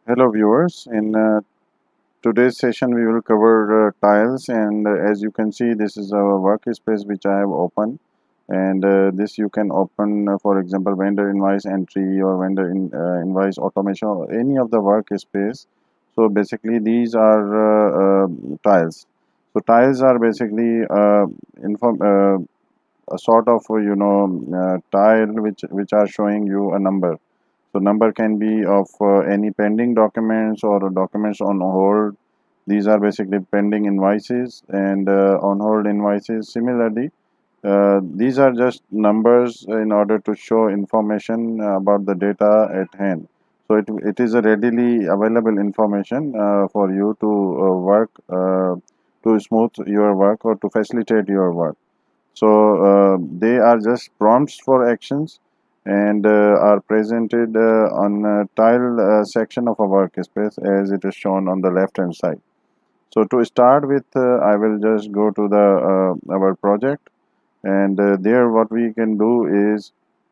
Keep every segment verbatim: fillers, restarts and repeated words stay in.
Hello viewers, in uh, today's session we will cover uh, tiles, and uh, as you can see this is a workspace which I have opened, and uh, this you can open uh, for example vendor invoice entry or vendor in, uh, invoice automation or any of the workspace. So basically these are uh, uh, tiles. So tiles are basically uh, inform uh, a sort of uh, you know uh, tile which which are showing you a number. So number can be of uh, any pending documents or documents on hold. These are basically pending invoices and uh, on hold invoices. Similarly, uh, these are just numbers in order to show information about the data at hand. So it, it is a readily available information uh, for you to uh, work, uh, to smooth your work or to facilitate your work. So uh, they are just prompts for actions and uh, are presented uh, on a tile uh, section of a workspace as it is shown on the left hand side. So to start with, uh, I will just go to the uh, our project, and uh, there what we can do is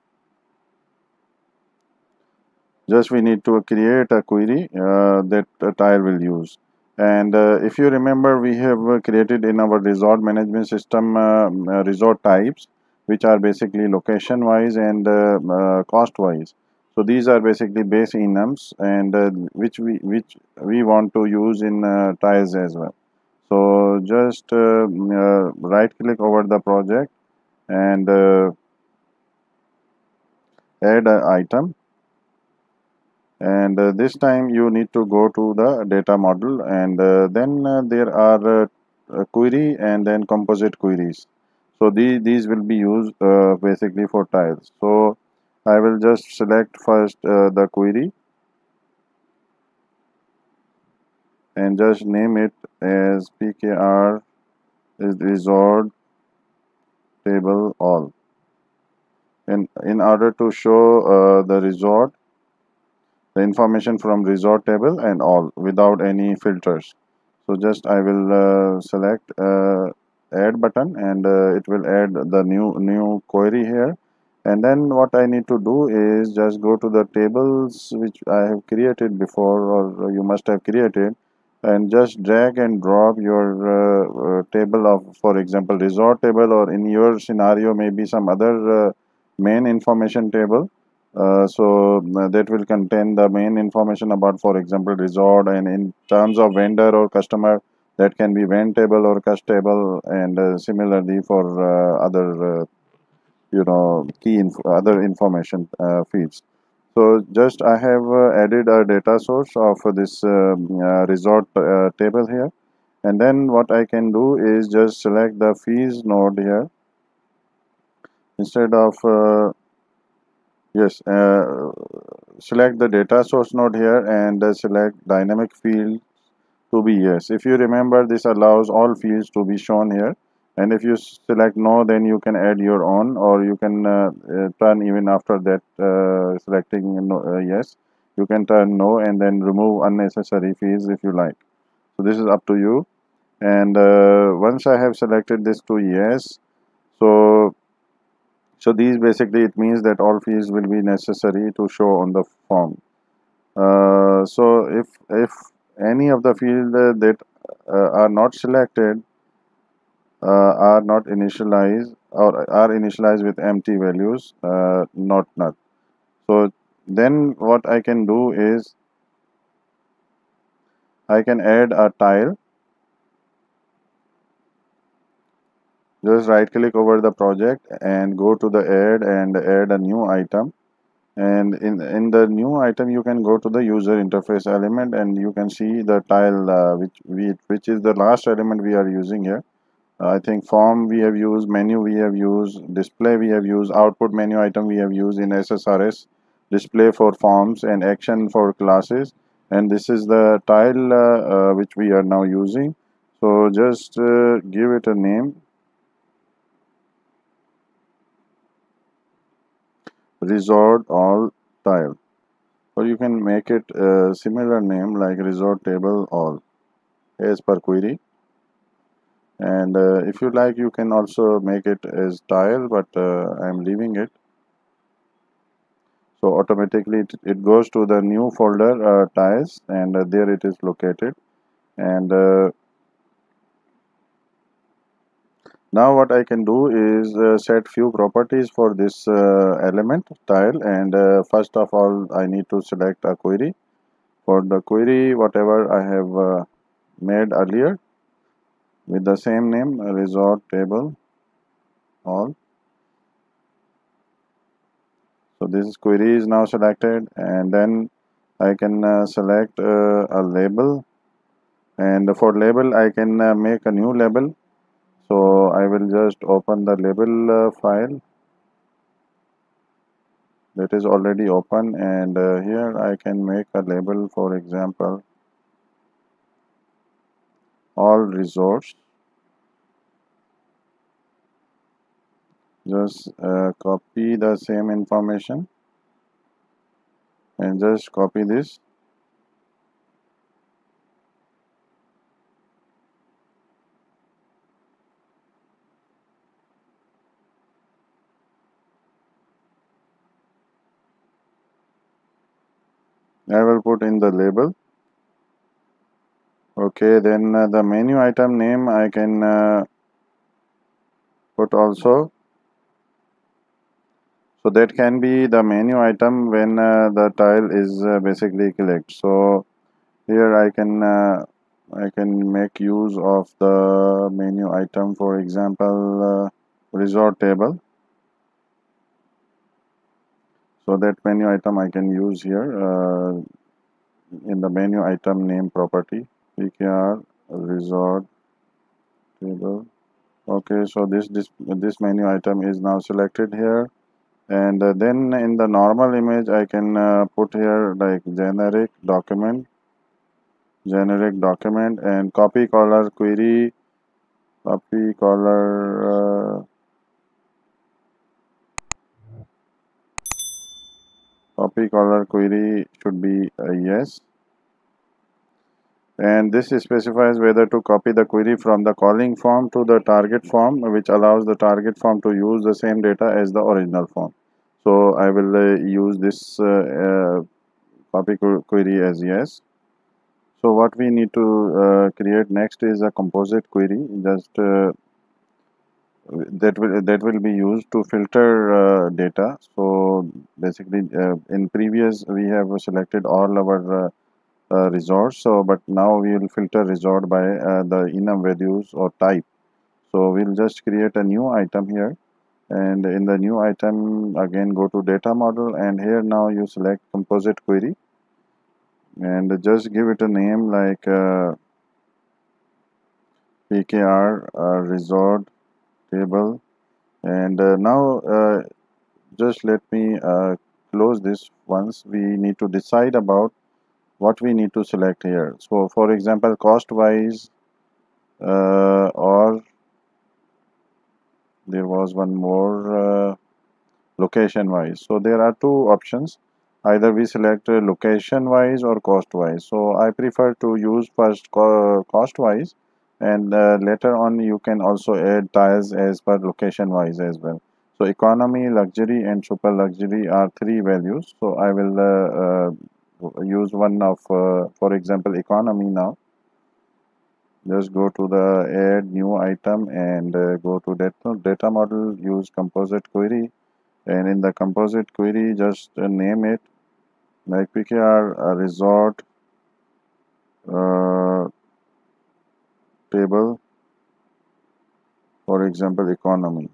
just we need to create a query uh, that a tile will use. And uh, if you remember, we have uh, created in our resort management system uh, uh, resort types, which are basically location wise and uh, uh, cost wise. So these are basically base enums, and uh, which we which we want to use in uh, tiles as well. So just uh, uh, right click over the project and uh, add an item, and uh, this time you need to go to the data model, and uh, then uh, there are uh, uh, query and then composite queries. So the, these will be used uh, basically for tiles. So I will just select first uh, the query and just name it as pkr is resort table all, and in order to show uh, the resort, the information from resort table and all without any filters. So just I will uh, select uh, add button, and uh, it will add the new new query here. And then what I need to do is just go to the tables which I have created before, or you must have created, and just drag and drop your uh, uh, table of, for example, resort table, or in your scenario maybe some other uh, main information table. Uh, so uh, that will contain the main information about, for example, resort, and in terms of vendor or customer, that can be vend table or cust table, and uh, similarly for uh, other uh, you know key inf other information uh, fields. So just I have uh, added a data source of this um, uh, resort uh, table here, and then what I can do is just select the fees node here instead of uh, yes, uh, select the data source node here, and uh, select dynamic field to be yes. If you remember, this allows all fields to be shown here, and if you select no, then you can add your own, or you can uh, uh, turn even after that uh, selecting no, uh, yes, you can turn no and then remove unnecessary fields if you like. So this is up to you. And uh, once I have selected this to yes, so so these basically it means that all fields will be necessary to show on the form. Uh, so if if any of the field uh, that uh, are not selected uh, are not initialized, or are initialized with empty values, uh, not none. So then what I can do is I can add a tile. Just right click over the project and go to the add and add a new item. And in in the new item you can go to the user interface element, and you can see the tile uh, which we which is the last element we are using here. uh, I think form we have used, menu we have used, display we have used, output menu item we have used in S S R S, display for forms, and action for classes. And this is the tile uh, uh, which we are now using. So just uh, give it a name, resort all tile, or you can make it a similar name like resort table all as per query. And uh, if you like, you can also make it as tile, but uh, I'm leaving it. So automatically it, it goes to the new folder uh, tiles, and uh, there it is located. And uh, now what I can do is uh, set few properties for this uh, element tile. And uh, first of all, I need to select a query. For the query, whatever I have uh, made earlier with the same name, resort table all. So this query is now selected, and then I can uh, select uh, a label, and for label I can uh, make a new label. So I will just open the label uh, file that is already open, and uh, here I can make a label, for example, all resorts. Just uh, copy the same information and just copy this. I will put in the label. Okay, then uh, the menu item name I can uh, put also. So that can be the menu item when uh, the tile is uh, basically clicked. So here I can uh, I can make use of the menu item, for example, uh, resort table. So that menu item I can use here uh, in the menu item name property, P K R resort table. Okay, so this this this menu item is now selected here. And uh, then in the normal image I can uh, put here like generic document, generic document, and copy color query, copy color uh, copy color query should be a yes. And this specifies whether to copy the query from the calling form to the target form, which allows the target form to use the same data as the original form. So I will uh, use this uh, uh, copy query as yes. So what we need to uh, create next is a composite query. Just uh, that will that will be used to filter uh, data. So basically, uh, in previous we have selected all our uh, uh, resorts. So but now we will filter resort by uh, the enum values or type. So we'll just create a new item here, and in the new item again go to data model, and here now you select composite query, and just give it a name like uh, P K R uh, resort table. And uh, now uh, just let me uh, close this. Once we need to decide about what we need to select here. So for example, cost wise uh, or there was one more uh, location wise. So there are two options, either we select uh, location wise or cost wise. So I prefer to use first co cost wise, and uh, later on you can also add tiles as per location wise as well. So economy, luxury, and super luxury are three values. So I will uh, uh, use one of uh, for example economy now. Just go to the add new item, and uh, go to data, data model, use composite query, and in the composite query just uh, name it like P K R uh, resort uh, table, for example economy.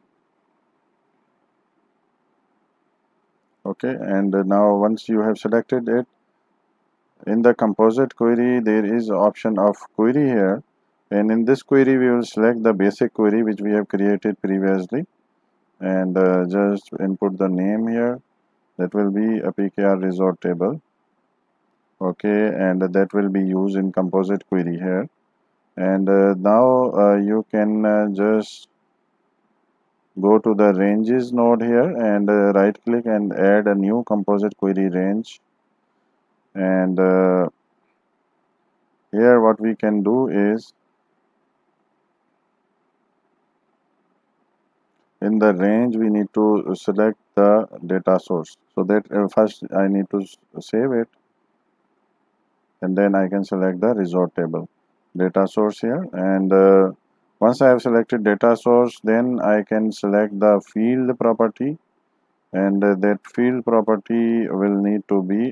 Okay, and uh, now once you have selected it, in the composite query there is option of query here, and in this query we will select the basic query which we have created previously, and uh, just input the name here. That will be a P K R resort table. Okay, and that will be used in composite query here. And uh, now uh, you can uh, just go to the ranges node here, and uh, right click and add a new composite query range. And uh, here what we can do is in the range we need to select the data source. So that uh, first I need to save it, and then I can select the resort table data source here. And uh, once I have selected data source, then I can select the field property, and uh, that field property will need to be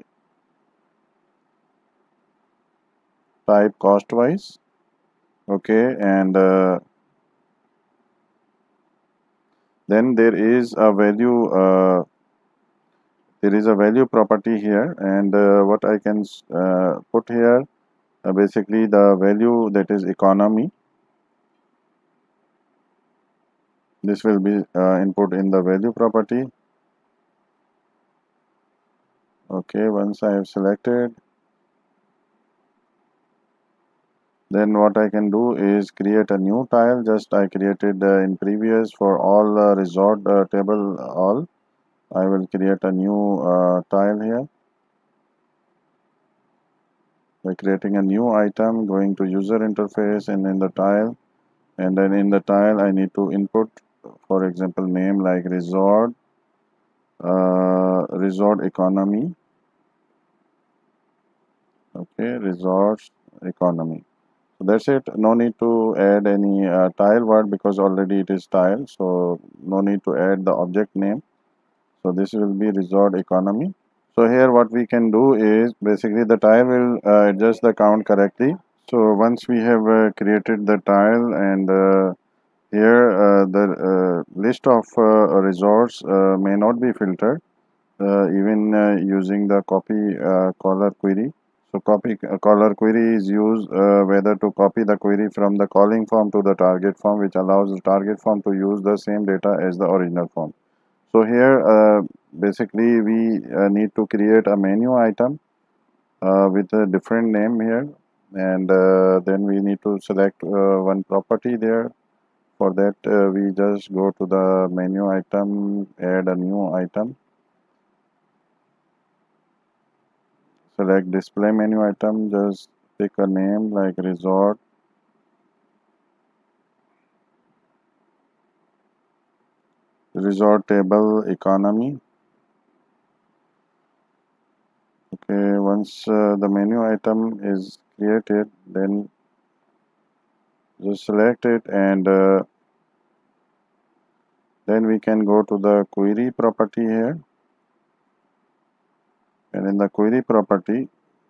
type cost wise. Okay, and uh, then there is a value uh, there is a value property here, and uh, what I can uh, put here, uh, basically the value that is economy. This will be uh, input in the value property. Okay, once I have selected, then what I can do is create a new tile. Just I created uh, in previous for all uh, resort uh, table all. I will create a new uh, tile here by creating a new item, going to user interface, and in the tile, and then in the tile I need to input, for example, name like resort uh, resort economy. Okay, resorts economy. So that's it. No need to add any uh, tile word because already it is tile, so no need to add the object name. So this will be resort economy. So here what we can do is basically the tile will uh, adjust the count correctly. So once we have uh, created the tile, and uh, here uh, the uh, list of uh, resorts uh, may not be filtered uh, even uh, using the copy uh, caller query. So copy uh, caller query is used uh, whether to copy the query from the calling form to the target form, which allows the target form to use the same data as the original form. So here uh, basically we uh, need to create a menu item uh, with a different name here, and uh, then we need to select uh, one property there. For that uh, we just go to the menu item, add a new item, select display menu item, just pick a name like resort resort table economy. Okay, once uh, the menu item is created, then just select it, and uh, then we can go to the query property here, and in the query property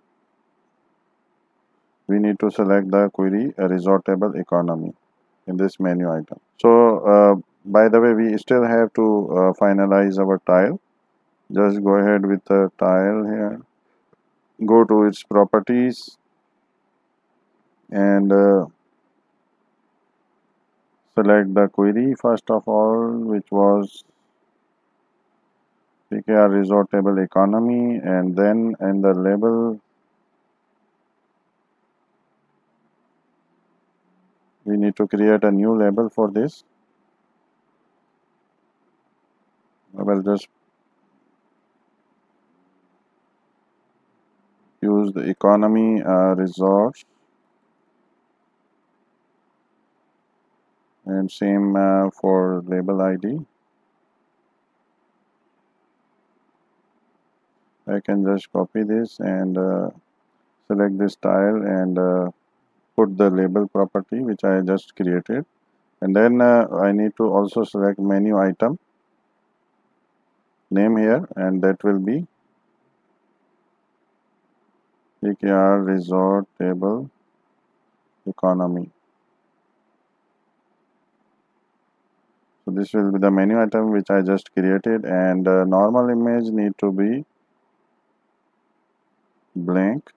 we need to select the query uh, resort table economy in this menu item. So uh, by the way, we still have to uh, finalize our tile. Just go ahead with the tile here, go to its properties, and uh, select the query first of all, which was P K R resort table economy, and then in the label we need to create a new label for this. I will just use the economy uh, resorts, and same uh, for label I D. I can just copy this and uh, select this tile, and uh, put the label property which I just created, and then uh, I need to also select menu item name here, and that will be P K R resort table economy. So this will be the menu item which I just created, and uh, normal image need to be blank.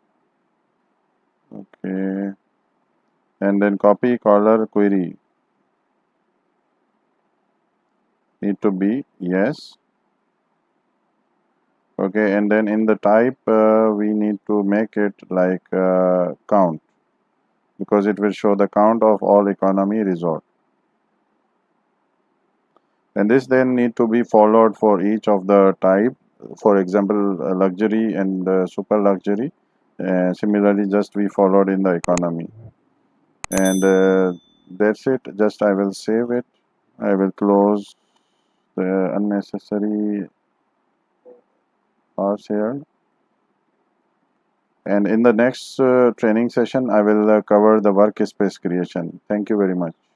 Okay, and then copy caller query need to be yes. Okay, and then in the type uh, we need to make it like uh, count, because it will show the count of all economy resort, and this then need to be followed for each of the type. For example, uh, luxury and uh, super luxury, uh, similarly just we followed in the economy, and uh, that's it. Just I will save it, I will close uh, unnecessary hours here. And in the next uh, training session, I will uh, cover the workspace creation. Thank you very much.